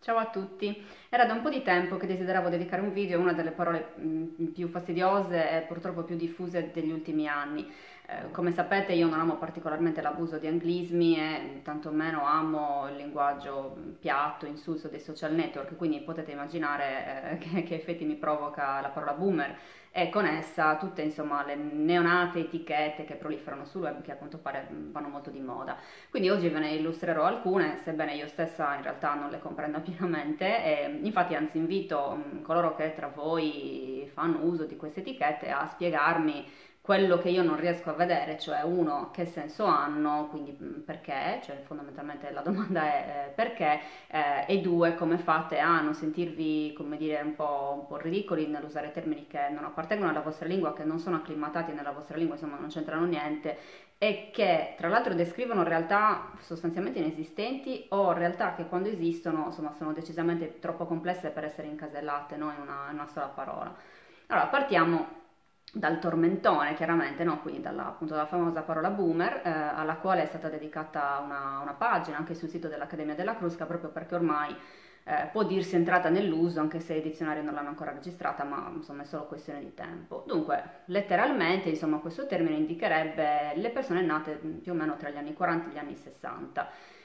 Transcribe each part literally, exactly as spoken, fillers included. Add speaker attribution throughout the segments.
Speaker 1: Ciao a tutti, era da un po' di tempo che desideravo dedicare un video a una delle parole mm, più fastidiose e purtroppo più diffuse degli ultimi anni. Eh, come sapete io non amo particolarmente l'abuso di anglismi e tantomeno amo il linguaggio piatto, insulso dei social network, quindi potete immaginare eh, che, che effetti mi provoca la parola boomer e con essa tutte insomma le neonate etichette che proliferano sul web che a quanto pare mm, vanno molto di moda. Quindi oggi ve ne illustrerò alcune, sebbene io stessa in realtà non le comprenda pienamente, e infatti anzi invito mh, coloro che tra voi fanno uso di queste etichette a spiegarmi quello che io non riesco a vedere, cioè uno, che senso hanno, quindi mh, perché, cioè fondamentalmente la domanda è eh, perché, eh, e due, come fate a non sentirvi, come dire, un po', un po' ridicoli nell'usare termini che non appartengono alla vostra lingua, che non sono acclimatati nella vostra lingua, insomma non c'entrano niente e che tra l'altro descrivono realtà sostanzialmente inesistenti o realtà che quando esistono insomma sono decisamente troppo complesse per essere incasellate, no, in una, in una sola parola. Allora partiamo dal tormentone chiaramente, no? Quindi dalla, appunto, dalla famosa parola boomer, eh, alla quale è stata dedicata una, una pagina anche sul sito dell'Accademia della Crusca, proprio perché ormai eh, può dirsi entrata nell'uso, anche se i dizionari non l'hanno ancora registrata, ma insomma è solo questione di tempo. Dunque, letteralmente, insomma, questo termine indicherebbe le persone nate più o meno tra gli anni quaranta e gli anni sessanta.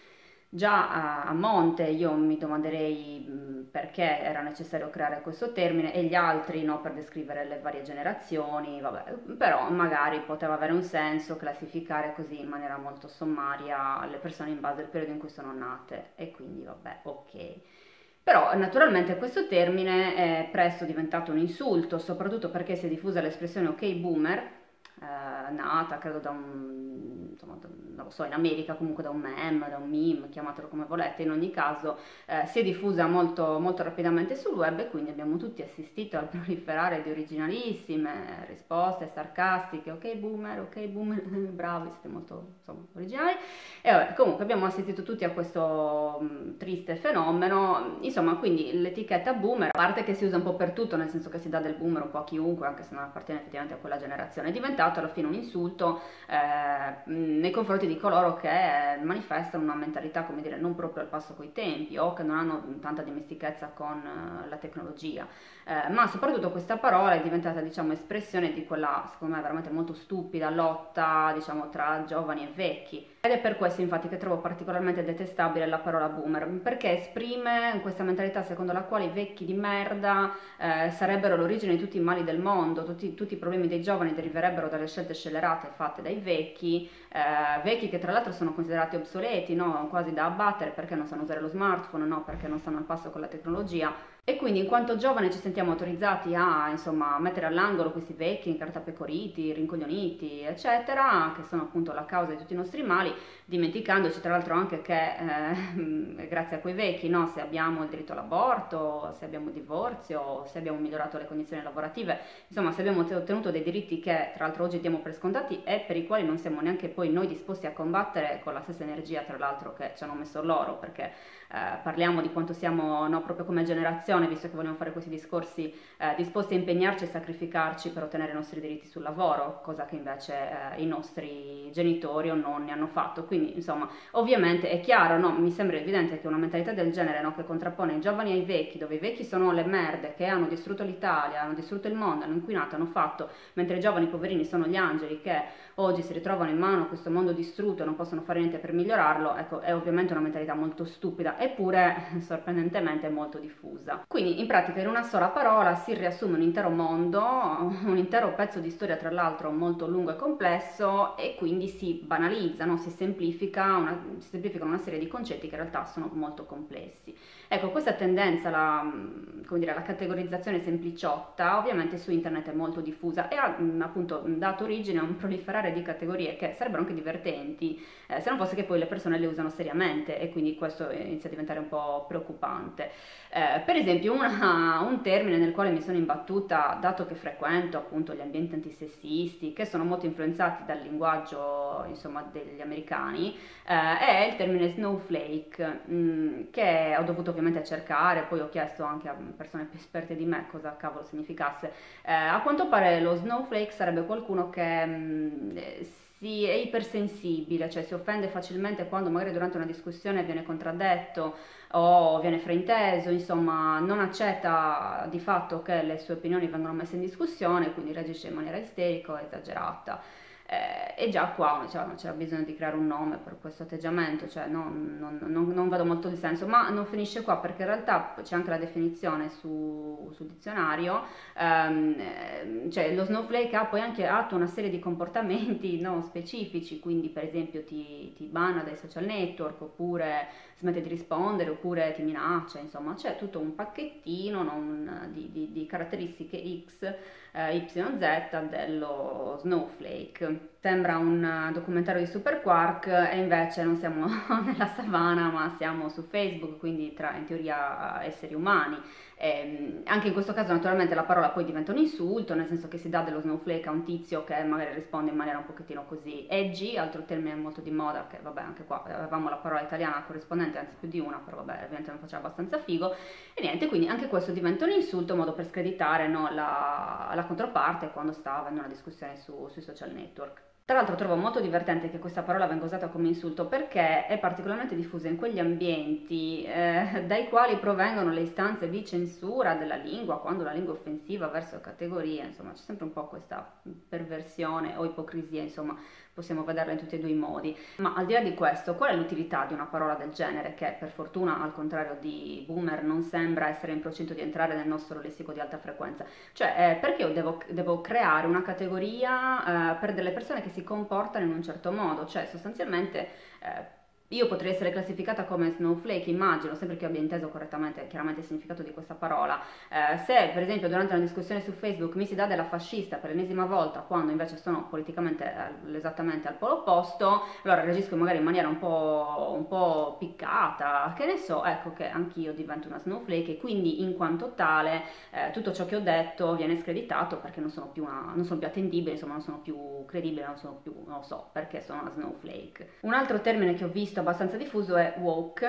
Speaker 1: Già a, a monte io mi domanderei mh, perché era necessario creare questo termine e gli altri no, per descrivere le varie generazioni, vabbè, però magari poteva avere un senso classificare così in maniera molto sommaria le persone in base al periodo in cui sono nate e quindi vabbè, ok. Però naturalmente questo termine è presto diventato un insulto, soprattutto perché si è diffusa l'espressione ok boomer, eh, nata credo da un, insomma, da- non lo so, in America comunque da un meme, da un meme, chiamatelo come volete, in ogni caso eh, si è diffusa molto, molto rapidamente sul web e quindi abbiamo tutti assistito al proliferare di originalissime risposte sarcastiche, ok boomer, ok boomer, bravi, siete molto insomma, originali. E vabbè, comunque abbiamo assistito tutti a questo mh, triste fenomeno, insomma, quindi l'etichetta boomer, a parte che si usa un po' per tutto, nel senso che si dà del boomer un po' a chiunque, anche se non appartiene effettivamente a quella generazione, è diventato alla fine un insulto eh, mh, nei confronti di coloro che manifestano una mentalità, come dire, non proprio al passo coi tempi o che non hanno tanta dimestichezza con eh, la tecnologia. Eh, ma soprattutto questa parola è diventata, diciamo, espressione di quella, secondo me, veramente molto stupida lotta, diciamo, tra giovani e vecchi. Ed è per questo infatti che trovo particolarmente detestabile la parola boomer, perché esprime questa mentalità secondo la quale i vecchi di merda eh, sarebbero l'origine di tutti i mali del mondo, tutti, tutti i problemi dei giovani deriverebbero dalle scelte scellerate fatte dai vecchi, eh, vecchi che tra l'altro sono considerati obsoleti, no? Quasi da abbattere perché non sanno usare lo smartphone, no? Perché non stanno al passo con la tecnologia. E quindi in quanto giovani ci sentiamo autorizzati a insomma mettere all'angolo questi vecchi incartapecoriti, rincoglioniti, eccetera, che sono appunto la causa di tutti i nostri mali, dimenticandoci tra l'altro anche che eh, grazie a quei vecchi, no, se abbiamo il diritto all'aborto, se abbiamo il divorzio, se abbiamo migliorato le condizioni lavorative, insomma se abbiamo ottenuto dei diritti che tra l'altro oggi diamo per scontati e per i quali non siamo neanche poi noi disposti a combattere con la stessa energia tra l'altro che ci hanno messo loro, perché eh, parliamo di quanto siamo no, proprio come generazione, visto che vogliamo fare questi discorsi, eh, disposti a impegnarci e sacrificarci per ottenere i nostri diritti sul lavoro, cosa che invece eh, i nostri genitori o nonni hanno fatto. Quindi, insomma, ovviamente è chiaro, no? Mi sembra evidente che una mentalità del genere, no? Che contrappone i giovani ai vecchi, dove i vecchi sono le merde che hanno distrutto l'Italia, hanno distrutto il mondo, hanno inquinato, hanno fatto, mentre i giovani poverini sono gli angeli che oggi si ritrovano in mano a questo mondo distrutto e non possono fare niente per migliorarlo, ecco, è ovviamente una mentalità molto stupida, eppure sorprendentemente molto diffusa. Quindi in pratica in una sola parola si riassume un intero mondo, un intero pezzo di storia tra l'altro molto lungo e complesso e quindi si banalizza, no? si, semplifica una, si semplificano una serie di concetti che in realtà sono molto complessi. Ecco, questa tendenza alla, come dire, alla categorizzazione sempliciotta ovviamente su internet è molto diffusa e ha appunto dato origine a un proliferare di categorie che sarebbero anche divertenti eh, se non fosse che poi le persone le usano seriamente e quindi questo inizia a diventare un po' preoccupante. Eh, per esempio una, un termine nel quale mi sono imbattuta, dato che frequento appunto gli ambienti antisessisti che sono molto influenzati dal linguaggio insomma degli americani, eh, è il termine snowflake, mh, che ho dovuto ovviamente cercare, poi ho chiesto anche a persone più esperte di me cosa cavolo significasse. Eh, a quanto pare lo snowflake sarebbe qualcuno che mh, si è ipersensibile, cioè si offende facilmente quando magari durante una discussione viene contraddetto o viene frainteso, insomma non accetta di fatto che le sue opinioni vengono messe in discussione, quindi reagisce in maniera isterica o esagerata. Eh, e già qua cioè, non c'era bisogno di creare un nome per questo atteggiamento, cioè non, non, non, non vedo molto il senso, ma non finisce qua perché in realtà c'è anche la definizione su, sul dizionario, ehm, cioè lo snowflake ha poi anche attua una serie di comportamenti no, specifici, quindi per esempio ti, ti banna dai social network, oppure smette di rispondere, oppure ti minaccia, insomma c'è tutto un pacchettino non, di, di, di caratteristiche X eh, Y Z dello snowflake. Sembra un documentario di Super Quark e invece non siamo nella savana ma siamo su Facebook, quindi tra in teoria esseri umani. E anche in questo caso naturalmente la parola poi diventa un insulto, nel senso che si dà dello snowflake a un tizio che magari risponde in maniera un pochettino così edgy, altro termine molto di moda, che vabbè anche qua avevamo la parola italiana corrispondente, anzi più di una, però vabbè ovviamente non faceva abbastanza figo, e niente, quindi anche questo diventa un insulto, un modo per screditare no, la, la controparte quando sta avendo una discussione su, sui social network. Tra l'altro trovo molto divertente che questa parola venga usata come insulto perché è particolarmente diffusa in quegli ambienti eh, dai quali provengono le istanze di censura della lingua, quando la lingua è offensiva verso categorie, insomma c'è sempre un po' questa perversione o ipocrisia, insomma possiamo vederla in tutti e due i modi. Ma al di là di questo, qual è l'utilità di una parola del genere che per fortuna al contrario di boomer non sembra essere in procinto di entrare nel nostro lessico di alta frequenza? Cioè eh, perché io devo, devo creare una categoria eh, per delle persone che si comportano in un certo modo, cioè sostanzialmente eh, io potrei essere classificata come snowflake, immagino, sempre che abbia inteso correttamente chiaramente il significato di questa parola. Eh, se per esempio durante una discussione su Facebook mi si dà della fascista per l'ennesima volta, quando invece sono politicamente eh, esattamente al polo opposto, allora reagisco magari in maniera un po', un po' piccata, che ne so, ecco che anch'io divento una snowflake e quindi in quanto tale eh, tutto ciò che ho detto viene screditato perché non sono più, una, non sono più attendibile, insomma non sono più credibile, non sono più, non lo so, perché sono una snowflake. Un altro termine che ho visto abbastanza diffuso è woke,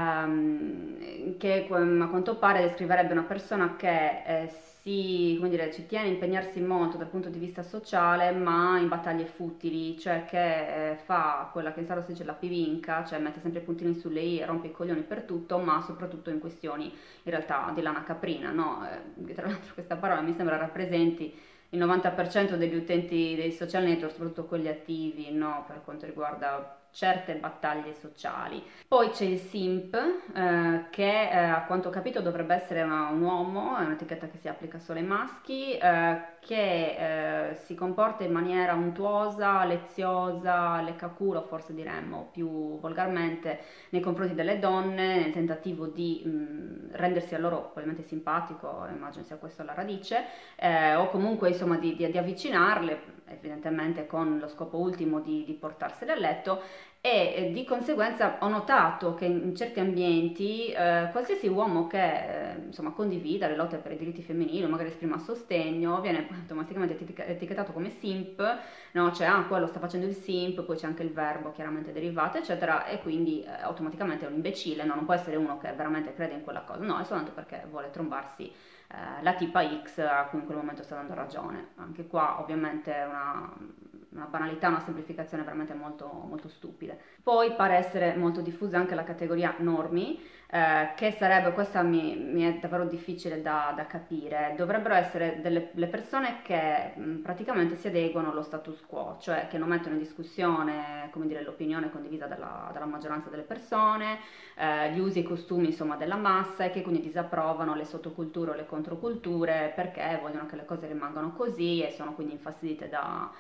Speaker 1: um, che a quanto pare descriverebbe una persona che eh, si, come dire, ci tiene a impegnarsi molto dal punto di vista sociale, ma in battaglie futili, cioè che eh, fa quella che in sardo si dice la pivinca, cioè mette sempre i puntini sulle i e rompe i coglioni per tutto, ma soprattutto in questioni in realtà di lana caprina, no? Eh, tra l'altro questa parola mi sembra rappresenti il novanta per cento degli utenti dei social network, soprattutto quelli attivi, no? Per quanto riguarda certe battaglie sociali. Poi c'è il simp eh, che eh, a quanto ho capito dovrebbe essere una, un uomo, è un'etichetta che si applica solo ai maschi, eh, che eh, si comporta in maniera untuosa, leziosa, leccaculo forse diremmo più volgarmente nei confronti delle donne, nel tentativo di mh, rendersi a loro probabilmente simpatico, immagino sia questa la radice, eh, o comunque insomma di, di, di avvicinarle, evidentemente con lo scopo ultimo di, di portarsele a letto. E eh, di conseguenza ho notato che in certi ambienti eh, qualsiasi uomo che eh, insomma condivida le lotte per i diritti femminili o magari esprima sostegno viene automaticamente etica- etichettato come simp, no? Cioè ah quello sta facendo il simp, poi c'è anche il verbo chiaramente derivato eccetera, e quindi eh, automaticamente è un imbecille, no? Non può essere uno che veramente crede in quella cosa, no, è soltanto perché vuole trombarsi eh, la tipa X a cui in quel momento sta dando ragione. Anche qua ovviamente è una una banalità, una semplificazione veramente molto, molto stupida. Poi pare essere molto diffusa anche la categoria normi, eh, che sarebbe, questa mi, mi è davvero difficile da, da capire, dovrebbero essere delle le persone che mh, praticamente si adeguano allo status quo, cioè che non mettono in discussione, come dire, l'opinione condivisa dalla, dalla maggioranza delle persone, eh, gli usi e i costumi insomma della massa, e che quindi disapprovano le sottoculture o le controculture perché vogliono che le cose rimangano così e sono quindi infastidite da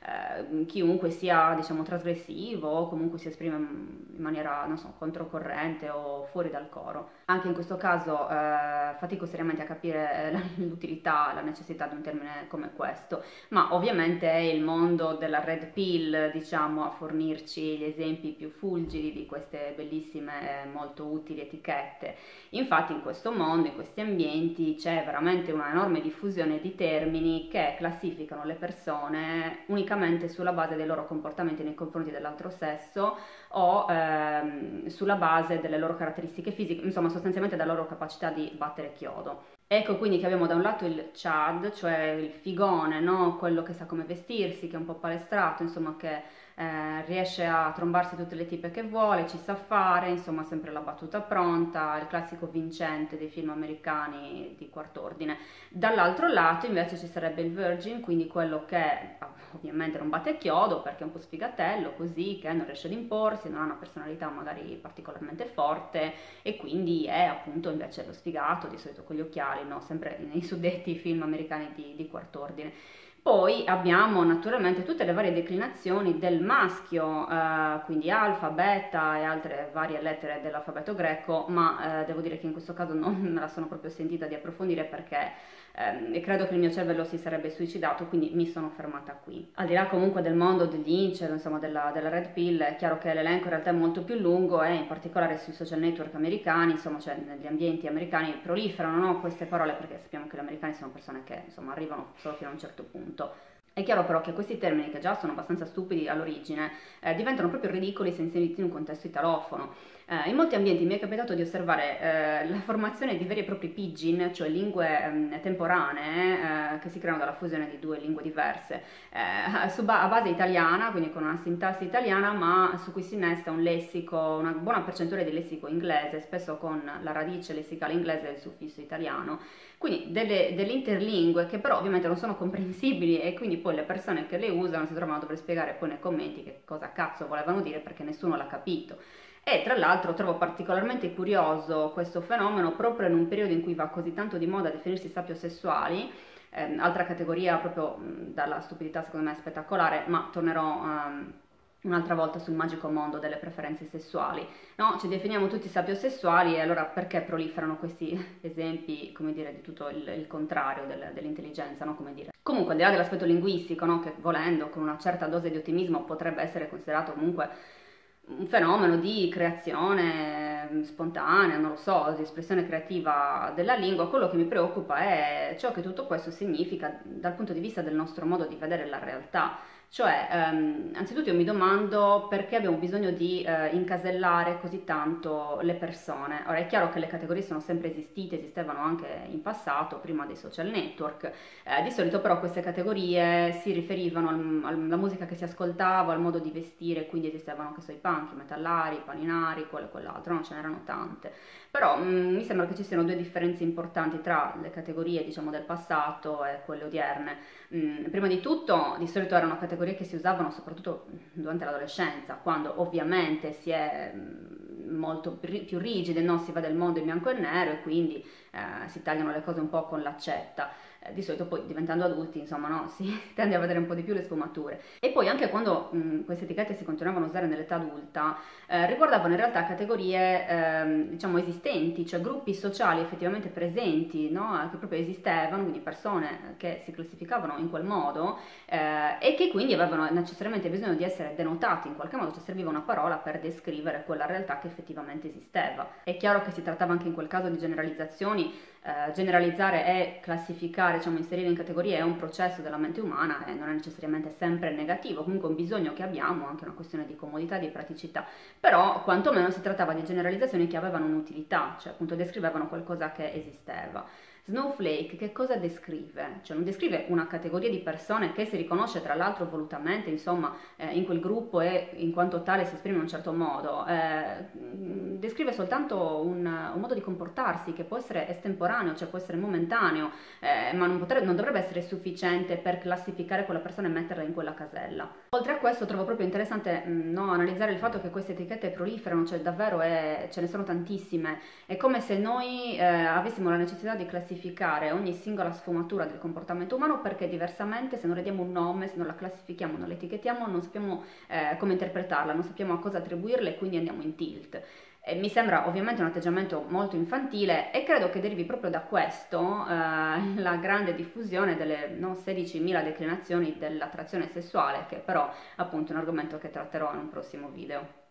Speaker 1: Eh, chiunque sia diciamo trasgressivo o comunque si esprime in maniera non so controcorrente o fuori dal coro. Anche in questo caso eh, fatico seriamente a capire eh, l'utilità, la necessità di un termine come questo, ma ovviamente è il mondo della red pill diciamo a fornirci gli esempi più fulgidi di queste bellissime molto utili etichette. Infatti in questo mondo, in questi ambienti c'è veramente una enorme diffusione di termini che classificano le persone unicamente sulla base dei loro comportamenti nei confronti dell'altro sesso o ehm, sulla base delle loro caratteristiche fisiche, insomma sostanzialmente della loro capacità di battere chiodo. Ecco quindi che abbiamo da un lato il Chad, cioè il figone, no? Quello che sa come vestirsi, che è un po' palestrato, insomma che eh, riesce a trombarsi tutte le tipe che vuole, ci sa fare, insomma sempre la battuta pronta, il classico vincente dei film americani di quart'ordine. Dall'altro lato invece ci sarebbe il Virgin, quindi quello che ah, ovviamente non batte chiodo perché è un po' sfigatello, così che non riesce ad imporsi, non ha una personalità magari particolarmente forte e quindi è appunto invece lo sfigato, di solito con gli occhiali, no? Sempre nei suddetti film americani di, di quart'ordine. Poi abbiamo naturalmente tutte le varie declinazioni del maschio, eh, quindi alfa, beta e altre varie lettere dell'alfabeto greco, ma eh, devo dire che in questo caso non me la sono proprio sentita di approfondire perché eh, credo che il mio cervello si sarebbe suicidato, quindi mi sono fermata qui. Al di là comunque del mondo degli incel, insomma della, della red pill, è chiaro che l'elenco in realtà è molto più lungo e in particolare sui social network americani, insomma cioè negli ambienti americani proliferano, no, queste parole perché sappiamo che gli americani sono persone che insomma arrivano solo fino a un certo punto. È chiaro però che questi termini, che già sono abbastanza stupidi all'origine, eh, diventano proprio ridicoli se inseriti in un contesto italofono. Eh, in molti ambienti mi è capitato di osservare eh, la formazione di veri e propri pidgin, cioè lingue ehm, temporanee eh, che si creano dalla fusione di due lingue diverse, eh, su ba- a base italiana, quindi con una sintassi italiana, ma su cui si innesta un lessico, una buona percentuale di lessico inglese, spesso con la radice lessicale inglese e il suffisso italiano. Quindi delle, delle interlingue che però ovviamente non sono comprensibili e quindi poi le persone che le usano si trovano a dover spiegare poi nei commenti che cosa cazzo volevano dire perché nessuno l'ha capito. E tra l'altro trovo particolarmente curioso questo fenomeno proprio in un periodo in cui va così tanto di moda definirsi sapiosessuali, eh, altra categoria proprio mh, dalla stupidità secondo me spettacolare, ma tornerò um, un'altra volta sul magico mondo delle preferenze sessuali. No, ci definiamo tutti sapiosessuali e allora perché proliferano questi esempi, come dire, di tutto il, il contrario del, dell'intelligenza, no? Come dire. Comunque, al di là dell'aspetto linguistico, no? Che volendo, con una certa dose di ottimismo, potrebbe essere considerato comunque un fenomeno di creazione spontanea, non lo so, di espressione creativa della lingua, quello che mi preoccupa è ciò che tutto questo significa dal punto di vista del nostro modo di vedere la realtà. Cioè, ehm, anzitutto io mi domando perché abbiamo bisogno di eh, incasellare così tanto le persone. Ora è chiaro che le categorie sono sempre esistite, esistevano anche in passato, prima dei social network. Eh, di solito però queste categorie si riferivano al- alla musica che si ascoltava, al modo di vestire, quindi esistevano anche so, i punk, i metallari, i paninari, quello e quell'altro, non ce n'erano tante. Però mh, mi sembra che ci siano due differenze importanti tra le categorie, diciamo, del passato e quelle odierne. Mm, prima di tutto, di solito erano categorie che si usavano soprattutto durante l'adolescenza, quando ovviamente si è mm, molto più rigide, no? Si vede il mondo in bianco e nero e quindi eh, si tagliano le cose un po' con l'accetta. Eh, di solito poi diventando adulti, insomma, no? Si tende a vedere un po' di più le sfumature. E poi anche quando mh, queste etichette si continuavano a usare nell'età adulta, eh, riguardavano in realtà categorie, ehm, diciamo, esistenti, cioè gruppi sociali effettivamente presenti, no? Che proprio esistevano, quindi persone che si classificavano in quel modo eh, e che quindi avevano necessariamente bisogno di essere denotati in qualche modo, cioè serviva una parola per descrivere quella realtà che effettivamente esisteva. È chiaro che si trattava anche in quel caso di generalizzazioni. Eh, generalizzare e classificare, diciamo inserire in categorie è un processo della mente umana e non è necessariamente sempre negativo, comunque è un bisogno che abbiamo, anche una questione di comodità e di praticità, però quantomeno si trattava di generalizzazioni che avevano un'utilità, cioè appunto descrivevano qualcosa che esisteva. Snowflake che cosa descrive? Cioè non descrive una categoria di persone che si riconosce tra l'altro volutamente, insomma, eh, in quel gruppo e in quanto tale si esprime in un certo modo, eh, descrive soltanto un, un modo di comportarsi che può essere estemporaneo, cioè può essere momentaneo, eh, ma non, potrebbe, non dovrebbe essere sufficiente per classificare quella persona e metterla in quella casella. Oltre a questo trovo proprio interessante mh, no, analizzare il fatto che queste etichette proliferano, cioè davvero è, ce ne sono tantissime, è come se noi eh, avessimo la necessità di classificare ogni singola sfumatura del comportamento umano perché diversamente se non le diamo un nome, se non la classifichiamo, non la etichettiamo, non sappiamo eh, come interpretarla, non sappiamo a cosa attribuirle e quindi andiamo in tilt. E mi sembra ovviamente un atteggiamento molto infantile e credo che derivi proprio da questo eh, la grande diffusione delle no, sedicimila declinazioni dell'attrazione sessuale, che però appunto è un argomento che tratterò in un prossimo video.